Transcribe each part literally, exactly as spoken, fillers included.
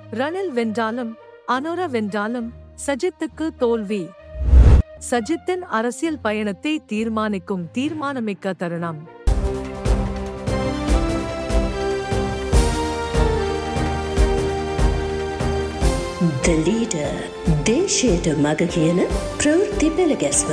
ரணில் வென்றாலும் அனுர வென்றாலும் சஜித்துக்கு தோல்வி. சஜித்தின் அரசியல் பயணத்தை தீர்மானிக்கும் தீர்மானமிக்க தருணம். The leader දේශයට මග කියන ප්‍රවෘත්ති පෙළගැස්ම.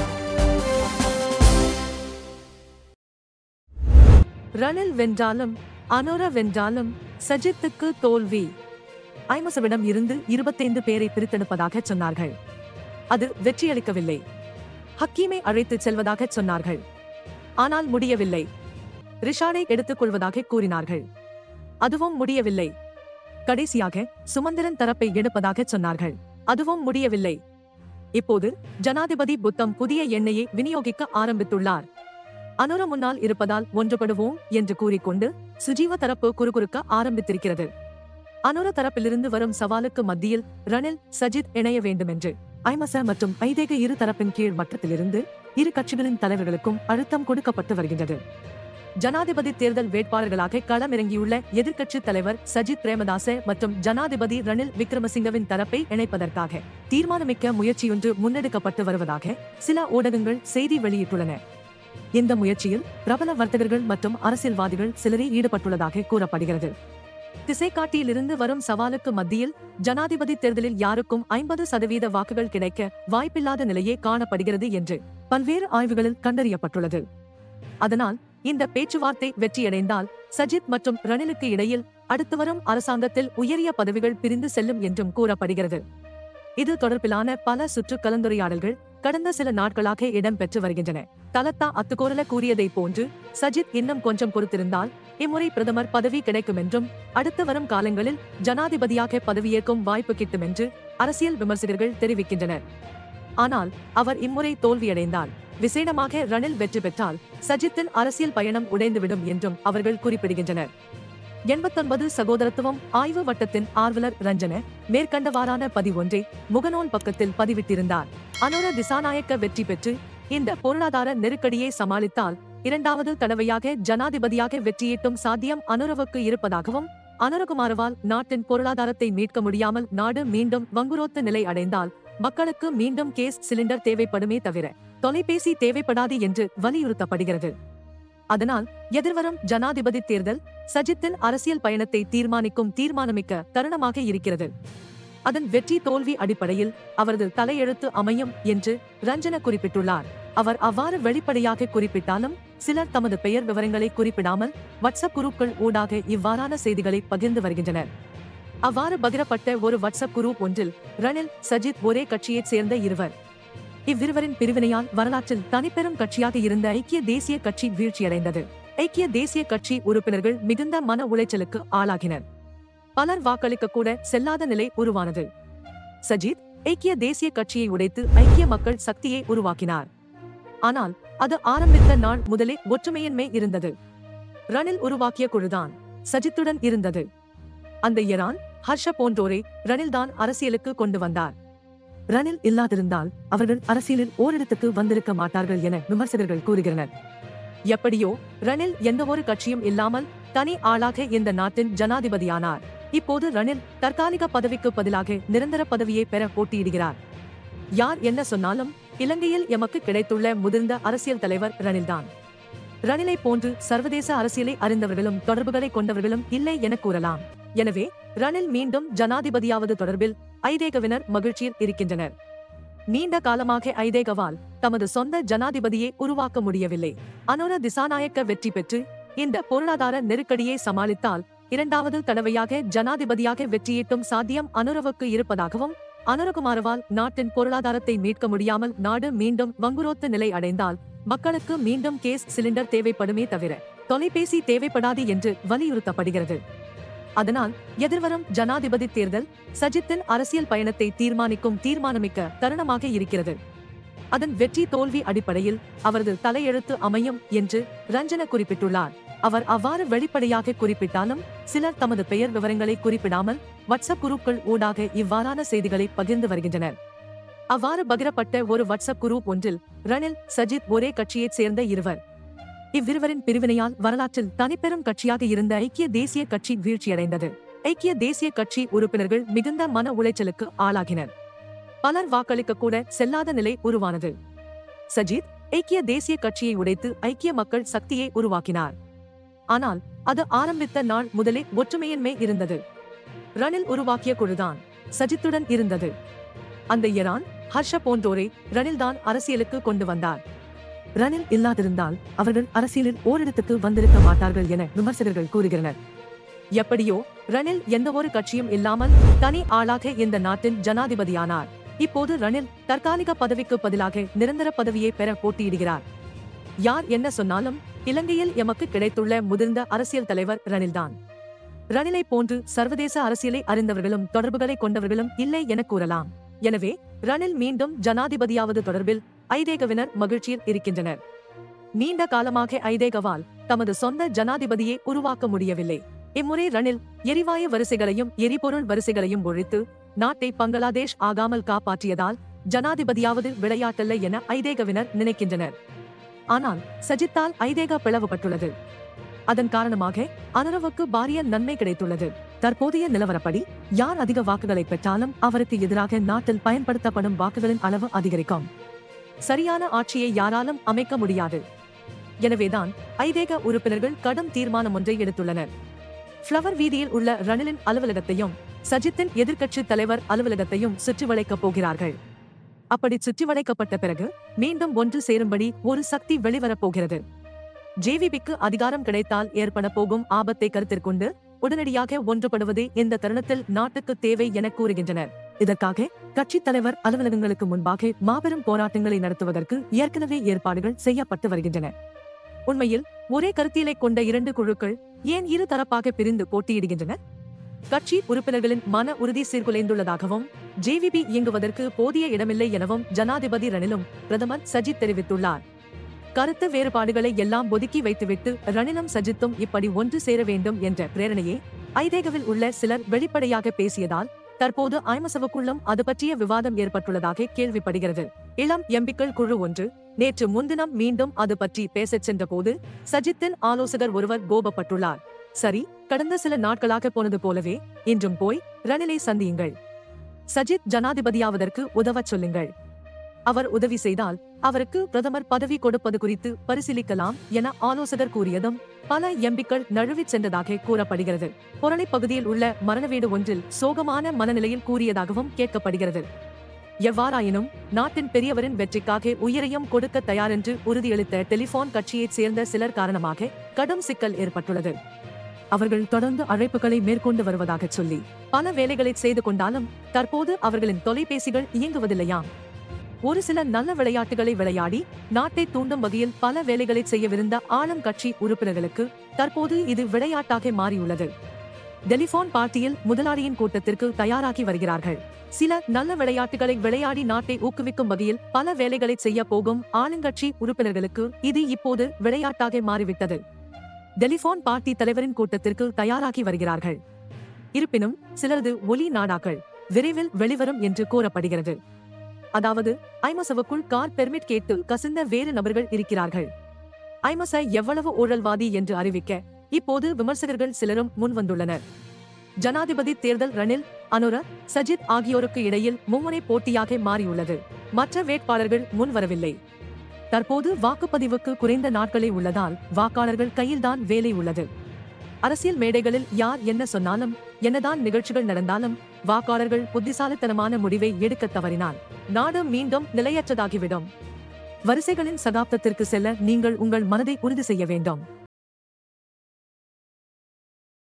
ரணில் வென்றாலும் அனுர வென்றாலும் சஜித்துக்கு தோல்வி. ஐமசவிடம் இருந்து இருபத்தைந்து பேரை பிரித்தெடுப்பதாக சொன்னார்கள். அது வெற்றியளிக்கவில்லை. ஹக்கீமை அழைத்துச் செல்வதாக சொன்னார்கள். ஆனால் முடியவில்லை. ரிஷாடை எடுத்துக் கொள்வதாக கூறினார்கள். அதுவும் முடியவில்லை. கடைசியாக சுமந்திரன் தரப்பை எடுப்பதாக சொன்னார்கள். அதுவும் முடியவில்லை. இப்போது ஜனாதிபதி புத்தம் புதிய எண்ணெயை விநியோகிக்க ஆரம்பித்துள்ளார். அனுர முன்னால் இருப்பதால் ஒன்றுபடுவோம் என்று கூறிக்கொண்டு சுஜீவ தரப்பு குறுகுறுக்க ஆரம்பித்திருக்கிறது. அனுர தரப்பிலிருந்து வரும் சவாலுக்கு மத்தியில் ரணில் சஜித் இணைய வேண்டும் என்று ஐமச மற்றும் ஐதேக இரு தரப்பின் கீழ் மட்டத்திலிருந்து இரு கட்சிகளின் தலைவர்களுக்கும் அழுத்தம் கொடுக்கப்பட்டு வருகின்றது. ஜனாதிபதி தேர்தல் வேட்பாளர்களாக களமிறங்கியுள்ள எதிர்க்கட்சித் தலைவர் சஜித் பிரேமதாச மற்றும் ஜனாதிபதி ரணில் விக்ரமசிங்கவின் தரப்பை இணைப்பதற்காக தீர்மானமிக்க முயற்சியொன்று முன்னெடுக்கப்பட்டு வருவதாக சில ஊடகங்கள் செய்தி வெளியிட்டுள்ளன. இந்த முயற்சியில் பிரபல வர்த்தகர்கள் மற்றும் அரசியல்வாதிகள் சிலரே ஈடுபட்டுள்ளதாக கூறப்படுகிறது. திசைக்காட்டியிலிருந்து வரும் சவாலுக்கு மத்தியில் ஜனாதிபதி தேர்தலில் யாருக்கும் ஐம்பது சதவீத வாக்குகள் கிடைக்க வாய்ப்பில்லாத நிலையே காணப்படுகிறது என்று பல்வேறு ஆய்வுகளில் கண்டறியப்பட்டுள்ளது. அதனால் இந்த பேச்சுவார்த்தை வெற்றியடைந்தால் சஜித் மற்றும் ரணிலுக்கு இடையில் அடுத்து வரும் அரசாங்கத்தில் உயரிய பதவிகள் பிரிந்து செல்லும் என்றும் கூறப்படுகிறது. இது தொடர்பிலான பல சுற்று கலந்துரையாடல்கள் கடந்த சில நாட்களாக இடம்பெற்று வருகின்றன. தலத்தா அத்துக்கோரல கூறியதை போன்று சஜித் இன்னும் கொஞ்சம் பொறுத்திருந்தால் இம்முறை பிரதமர் பதவி கிடைக்கும் என்றும் அடுத்து வரும் காலங்களில் ஜனாதிபதியாக பதவியேற்கும் வாய்ப்பு கிட்டும் என்று அரசியல் விமர்சகர்கள் தெரிவிக்கின்றனர். ஆனால் அவர் இம்முறை தோல்வியடைந்தால், விசேடமாக ரணில் வெற்றி பெற்றால் சஜித்தின் அரசியல் பயணம் உடைந்துவிடும் என்றும் அவர்கள் குறிப்பிடுகின்றனர். எண்பத்தொன்பது சகோதரத்துவம் ஆய்வு வட்டத்தின் ஆர்வலர் ரஞ்சன மேற்கண்டவாறான பதிவொன்றை முகநூல் பக்கத்தில் பதிவிட்டிருந்தார். அனுர திசாநாயக்க வெற்றி பெற்று இந்த பொருளாதார நெருக்கடியை சமாளித்தால் இரண்டாவது தடவையாக ஜனாதிபதியாக வெற்றியீட்டும் சாத்தியம் அனுரவுக்கு இருப்பதாகவும், அனுரகுமாரவால் நாட்டின் பொருளாதாரத்தை மீட்க முடியாமல் நாடு மீண்டும் வங்குரோத்த நிலை அடைந்தால் மக்களுக்கு மீண்டும் கேஸ் சிலிண்டர் தேவைப்படுமே தவிர தொலைபேசி தேவைப்படாது என்று வலியுறுத்தப்படுகிறது. அதனால் எதிர்வரும் ஜனாதிபதி தேர்தல் சஜித்தின் அரசியல் பயணத்தை தீர்மானிக்கும் தீர்மானமிக்க தருணமாக இருக்கிறது. அதன் வெற்றி தோல்வி அடிப்படையில் அவரது தலையெழுத்து அமையும் என்று ரஞ்சன குறிப்பிட்டுள்ளார். அவர் அவ்வாறு வெளிப்படையாக குறிப்பிட்டாலும் சிலர் தமது பெயர் விவரங்களை குறிப்பிடாமல் வாட்ஸ்அப் குரூப்கள் ஊடாக இவ்வாறான செய்திகளை பகிர்ந்து வருகின்றனர். அவ்வாறு பகிரப்பட்ட ஒரு வாட்ஸ்அப் குரூப் ஒன்றில் ரணில் சஜித் ஒரே கட்சியைச் சேர்ந்த இருவர். இவ்விருவரின் பிரிவினையால் வரலாற்றில் தனிப்பெரும் கட்சியாக இருந்த ஐக்கிய தேசிய கட்சி வீழ்ச்சியடைந்தது. ஐக்கிய தேசிய கட்சி உறுப்பினர்கள் மிகுந்த மன உளைச்சலுக்கு ஆளாகினர். பலர் வாக்களிக்க கூட செல்லாத நிலை உருவானது. சஜித் ஐக்கிய தேசிய கட்சியை உடைத்து ஐக்கிய மக்கள் சக்தியை உருவாக்கினார். ஆனால் அது ஆரம்பித்த நாள் முதலே ஒற்றுமையின்மை இருந்தது. ரணில் உருவாக்கிய குழுதான் சஜித்துடன் இருந்தது. அந்த இரான் ஹர்ஷ போன்றோரை ரணில்தான் அரசியலுக்கு கொண்டு வந்தார். ரணில் இல்லாதிருந்தால் அவர்கள் அரசியலில் ஓரிடத்துக்கு வந்திருக்க மாட்டார்கள் என விமர்சகர்கள் கூறுகின்றனர். எப்படியோ ரணில் எந்த ஒரு கட்சியும் இல்லாமல் தனி ஆளாக இந்த நாட்டின் ஜனாதிபதியானார். இப்போது ரணில் தற்காலிக பதவிக்கு பதிலாக நிரந்தர பதவியை பெற போட்டியிடுகிறார். யார் என்ன சொன்னாலும் இலங்கையில் எமக்கு கிடைத்துள்ள முதிர்ந்த அரசியல் தலைவர் ரணில்தான். ரணிலை போன்று சர்வதேச அரசியலை அறிந்தவர்களும் தொடர்புகளை கொண்டவர்களும் இல்லை என கூறலாம். எனவே ரணில் மீண்டும் ஜனாதிபதியாவது தொடர்பில் ஐதேகவினர் மகிழ்ச்சியில் இருக்கின்றனர். நீண்ட காலமாக ஐதேகவால் தமது சொந்த ஜனாதிபதியை உருவாக்க முடியவில்லை. அனுர திசாநாயக்க வெற்றி பெற்று இந்த பொருளாதார நெருக்கடியை சமாளித்தால் இரண்டாவது தடவையாக ஜனாதிபதியாக வெற்றியீட்டும் சாத்தியம் அனுரவுக்கு இருப்பதாகவும், அனுரகுமாரவால் நாட்டின் பொருளாதாரத்தை மீட்க முடியாமல் நாடு மீண்டும் வங்குரோத்த நிலை அடைந்தால் மக்களுக்கு மீண்டும் கேஸ் சிலிண்டர் தேவைப்படுமே தவிர தொலைபேசி தேவைப்படாது என்று வலியுறுத்தப்படுகிறது. அதனால் எதிர்வரும் ஜனாதிபதி தேர்தல் சஜித்தின் அரசியல் பயணத்தை தீர்மானிக்கும் தீர்மானமிக்க தருணமாக இருக்கிறது. அதன் வெற்றி தோல்வி அடிப்படையில் அவரது தலையெழுத்து அமையும் என்று ரஞ்சன குறிப்பிட்டுள்ளார். அவர் அவ்வாறு வெளிப்படையாக குறிப்பிட்டாலும் சிலர் தமது பெயர் விவரங்களை குறிப்பிடாமல் வாட்ஸ்அப் குரூப்கள் ஊடாக இவ்வாறான செய்திகளை பகிர்ந்து வருகின்றனர். அவ்வாறு பகிரப்பட்ட ஒரு வாட்ஸ்அப் குரூப் ஒன்றில் ரணில் சஜித் ஒரே கட்சியைச் சேர்ந்த இருவர். இவ்விருவரின் பிரிவினையால் வரலாற்றில் தனிப்பெரும் கட்சியாக இருந்த ஐக்கிய தேசிய கட்சி வீழ்ச்சியடைந்தது. ஐக்கிய தேசிய கட்சி உறுப்பினர்கள் மிகுந்த மன உளைச்சலுக்கு ஆளாகினர். பலர் வாக்களிக்க கூட செல்லாத நிலை உருவானது. சஜித் ஐக்கிய தேசிய கட்சியை உடைத்து ஐக்கிய மக்கள் சக்தியை உருவாக்கினார். ஆனால் அது ஆரம்பித்த நாள் முதலே ஒற்றுமையின்மை இருந்தது. ரணில் உருவாக்கிய குழுதான் சஜித்துடன் இருந்தது. அந்த இரான் ஹர்ஷ போன்றோரை ரணில் தான் அரசியலுக்கு கொண்டு வந்தார். ரணில் இல்லாதிருந்தால் அவர்கள் அரசியலில் ஓரிடத்துக்கு வந்திருக்க மாட்டார்கள் என விமர்சகர்கள் கூறுகின்றனர். எப்படியோ ரணில் எந்த ஒரு கட்சியும் இல்லாமல் தனி ஆளாக இந்த நாட்டின் ஜனாதிபதியானார். இப்போது ரணில் தற்காலிக பதவிக்கு பதிலாக நிரந்தர பதவியை பெற போட்டியிடுகிறார். யார் என்ன சொன்னாலும் இலங்கையில் எமக்கு கிடைத்துள்ள முதிர்ந்த அரசியல் தலைவர் ரணில்தான். ரணிலை போன்று சர்வதேச அரசியலை அறிந்தவர்களும் தொடர்புகளை கொண்டவர்களும் இல்லை என கூறலாம். எனவே ரணில் மீண்டும் ஜனாதிபதியாவது தொடர்பில் ஐதேகவினர் மகிழ்ச்சியில் இருக்கின்றனர். நீண்ட காலமாக ஐதேகவால் தமது சொந்த ஜனாதிபதியை உருவாக்க முடியவில்லை. இம்முறை ரணில் எரிவாயு வரிசைகளையும் எரிபொருள் வரிசைகளையும் ஒழித்து நாட்டை பங்களாதேஷ் ஆகாமல் காப்பாற்றியதால் ஜனாதிபதியாவது விளையாட்டல்ல என ஐதேகவினர் நினைக்கின்றனர். ஆனால் சஜித்தால் ஐதேக பிளவுபட்டுள்ளது. அதன் காரணமாக அனுரவுக்கு பாரிய நன்மை கிடைத்துள்ளது. தற்போதைய நிலவரப்படி யார் அதிக வாக்குகளை பெற்றாலும் அவருக்கு எதிராக நாட்டில் பயன்படுத்தப்படும் வாக்குகளின் அளவு அதிகரிக்கும். சரியான ஆட்சியை யாராலும் அமைக்க முடியாது. எனவேதான் ஐதேக உறுப்பினர்கள் கடும் தீர்மானம் ஒன்றை எடுத்துள்ளனர். ஃப்ளவர் வீதியில் உள்ள ரணிலின் அலுவலகத்தையும் சஜித்தின் எதிர்க்கட்சி தலைவர் அலுவலகத்தையும் சுற்றி வளைக்கப் போகிறார்கள். அப்படி சுற்றி வளைக்கப்பட்ட பிறகு மீண்டும் ஒன்று சேரும்படி ஒரு சக்தி வெளிவரப் போகிறது. ஜேவிபிக்கு அதிகாரம் கிடைத்தால் ஏற்பட போகும் ஆபத்தை கருத்திற்கொண்டு உடனடியாக ஒன்றுபடுவதே இந்த தருணத்தில் நாட்டுக்கு தேவை என கூறுகின்றனர். இதற்காக கட்சித் தலைவர் அலுவலகங்களுக்கு முன்பாக மாபெரும் போராட்டங்களை நடத்துவதற்கு ஏற்கனவே ஏற்பாடுகள் செய்யப்பட்டு வருகின்றன. உண்மையில் ஒரே கருத்தியலை கொண்ட இரண்டு குழுக்கள் ஏன் இரு தரப்பாக பிரிந்து போட்டியிடுகின்றன? கட்சி உறுப்பினர்களின் மன உறுதி சீர்குலைந்துள்ளதாகவும் ஜேவிபி இயங்குவதற்கு போதிய இடமில்லை எனவும் ஜனாதிபதி ரணிலும் பிரதமர் சஜித் தெரிவித்துள்ளார். கருத்து வேறுபாடுகளை எல்லாம் ஒதுக்கி வைத்துவிட்டு ரணிலும் சஜித்தும் இப்படி ஒன்று சேர வேண்டும் என்ற பிரேரணையை ஐதேகவில் உள்ள சிலர் வெளிப்படையாக பேசியதால் தற்போது ஐமசவுக்குள்ளும் அது பற்றிய விவாதம் ஏற்பட்டுள்ளதாக கேள்விப்படுகிறது. இளம் எம்பிக்கள் குழு ஒன்று நேற்று முன்தினம் மீண்டும் அது பற்றி பேசச் சென்ற போது சஜித்தின் ஆலோசகர் ஒருவர் கோபப்பட்டுள்ளார். சரி, கடந்த சில நாட்களாக போனது போலவே இன்றும் போய் ரணிலை சந்தியுங்கள். சஜித் ஜனாதிபதியாவதற்கு உதவச் சொல்லுங்கள். அவர் உதவி செய்தால் அவருக்கு பிரதமர் பதவி கொடுப்பது குறித்து பரிசீலிக்கலாம் என ஆலோசகர் கூறியதும் பல எம்பிக்கள் நழுவிச் சென்றதாக கூறப்படுகிறது. பொரளை பகுதியில் உள்ள மரண வீடு ஒன்றில் சோகமான மனநிலையில் கூறியதாகவும் கேட்கப்படுகிறது. எவ்வாறாயினும் நாட்டின் பெரியவரின் வெற்றிக்காக உயிரையும் கொடுக்க தயாரென்று உறுதியளித்த டெலிபோன் கட்சியைச் சேர்ந்த சிலர் காரணமாக கடும் சிக்கல் ஏற்பட்டுள்ளது. அவர்கள் தொடர்ந்து அழைப்புகளை மேற்கொண்டு வருவதாக சொல்லி பல வேலைகளை செய்து கொண்டாலும் தற்போது அவர்களின் தொலைபேசிகள் இயங்குவதில்லையாம். ஒரு சில நல்ல விளையாட்டுகளை விளையாடி நாட்டை தூண்டும் வகையில் பல வேலைகளை செய்யவிருந்த ஆளும் கட்சி உறுப்பினர்களுக்கு தற்போது இது விளையாட்டாக மாறியுள்ளது. டெலிபோன் பார்ட்டியில் முதலாளியின் கூட்டத்திற்கு தயாராகி வருகிறார்கள். சில நல்ல விளையாட்டுகளை விளையாடி நாட்டை ஊக்குவிக்கும் வகையில் பல வேலைகளை செய்ய போகும் ஆளுங்கட்சி உறுப்பினர்களுக்கு இது இப்போது விளையாட்டாக மாறிவிட்டது. டெலிபோன் பார்ட்டி தலைவரின் கூட்டத்திற்கு தயாராகி வருகிறார்கள். இருப்பினும் சிலரது ஒலி நாடாக்கள் விரைவில் வெளிவரும் என்று கூறப்படுகிறது. அதாவது ஐமசவுக்குள் கார் பெர்மிட் கேட்டு கசிந்த வேறு நபர்கள் இருக்கிறார்கள். ஐமச எவ்வளவு ஊழல்வாதி என்று அறிவிக்க இப்போது விமர்சகர்கள் சிலரும் முன்வந்துள்ளனர். ஜனாதிபதி தேர்தல் ரணில், அனுர, சஜித் ஆகியோருக்கு இடையில் மும்முனை போட்டியாக மாறியுள்ளது. மற்ற வேட்பாளர்கள் முன்வரவில்லை. தற்போது வாக்குப்பதிவுக்கு குறைந்த நாட்களே உள்ளதால் வாக்காளர்கள் கையில்தான் வேலை உள்ளது. அரசியல் மேடைகளில் யார் என்ன சொன்னாலும் என்னதான் நிகழ்ச்சிகள் நடந்தாலும் வாக்காளர்கள் புத்திசாலித்தனமான முடிவை எடுக்க தவறினால் நாடு மீண்டும் நிலையற்றதாகிவிடும். வரிசைகளின் சகாப்தத்திற்கு செல்ல நீங்கள் உங்கள் மனதை உறுதி செய்ய வேண்டும்.